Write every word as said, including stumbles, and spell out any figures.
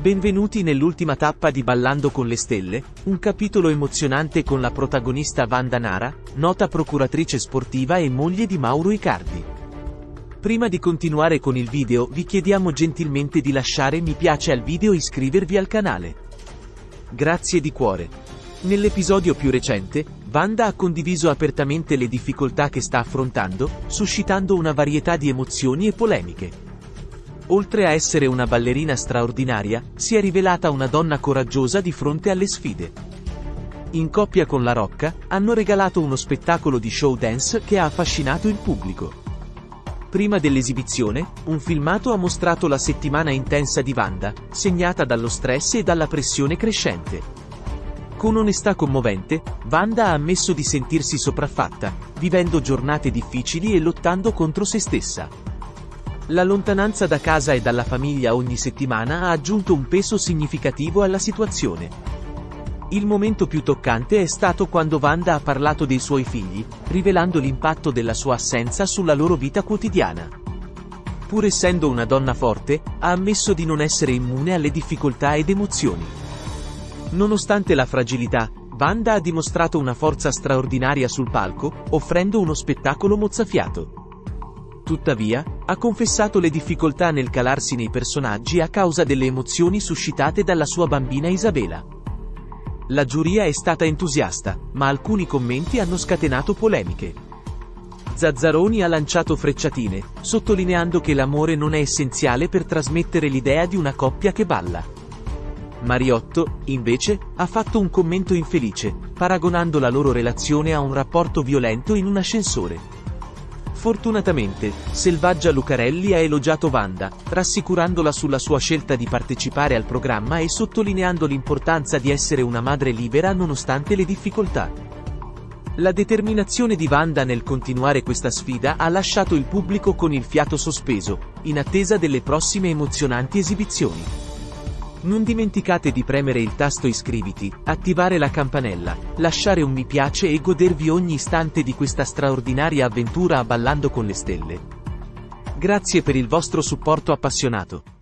Benvenuti nell'ultima tappa di Ballando con le stelle, un capitolo emozionante con la protagonista Wanda Nara, nota procuratrice sportiva e moglie di Mauro Icardi. Prima di continuare con il video vi chiediamo gentilmente di lasciare mi piace al video e iscrivervi al canale. Grazie di cuore. Nell'episodio più recente, Wanda ha condiviso apertamente le difficoltà che sta affrontando, suscitando una varietà di emozioni e polemiche. Oltre a essere una ballerina straordinaria, si è rivelata una donna coraggiosa di fronte alle sfide. In coppia con La Rocca, hanno regalato uno spettacolo di show dance che ha affascinato il pubblico. Prima dell'esibizione, un filmato ha mostrato la settimana intensa di Wanda, segnata dallo stress e dalla pressione crescente. Con onestà commovente, Wanda ha ammesso di sentirsi sopraffatta, vivendo giornate difficili e lottando contro se stessa. La lontananza da casa e dalla famiglia ogni settimana ha aggiunto un peso significativo alla situazione. Il momento più toccante è stato quando Wanda ha parlato dei suoi figli, rivelando l'impatto della sua assenza sulla loro vita quotidiana. Pur essendo una donna forte, ha ammesso di non essere immune alle difficoltà ed emozioni. Nonostante la fragilità, Wanda ha dimostrato una forza straordinaria sul palco, offrendo uno spettacolo mozzafiato. Tuttavia, ha confessato le difficoltà nel calarsi nei personaggi a causa delle emozioni suscitate dalla sua bambina Isabela. La giuria è stata entusiasta, ma alcuni commenti hanno scatenato polemiche. Zazzaroni ha lanciato frecciatine, sottolineando che l'amore non è essenziale per trasmettere l'idea di una coppia che balla. Mariotto, invece, ha fatto un commento infelice, paragonando la loro relazione a un rapporto violento in un ascensore. Fortunatamente, Selvaggia Lucarelli ha elogiato Wanda, rassicurandola sulla sua scelta di partecipare al programma e sottolineando l'importanza di essere una madre libera nonostante le difficoltà. La determinazione di Wanda nel continuare questa sfida ha lasciato il pubblico con il fiato sospeso, in attesa delle prossime emozionanti esibizioni. Non dimenticate di premere il tasto iscriviti, attivare la campanella, lasciare un mi piace e godervi ogni istante di questa straordinaria avventura a Ballando con le stelle. Grazie per il vostro supporto appassionato.